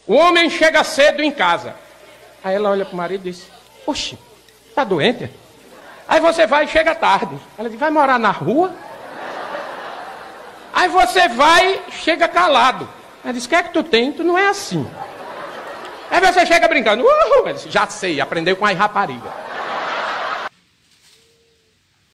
O homem chega cedo em casa. Aí ela olha pro marido e diz, oxe, tá doente? Aí você vai e chega tarde. Ela diz, vai morar na rua? Aí você vai e chega calado. Ela diz, o que é que tu tem? Tu não é assim. Aí você chega brincando, ela diz, já sei, aprendeu com as raparigas.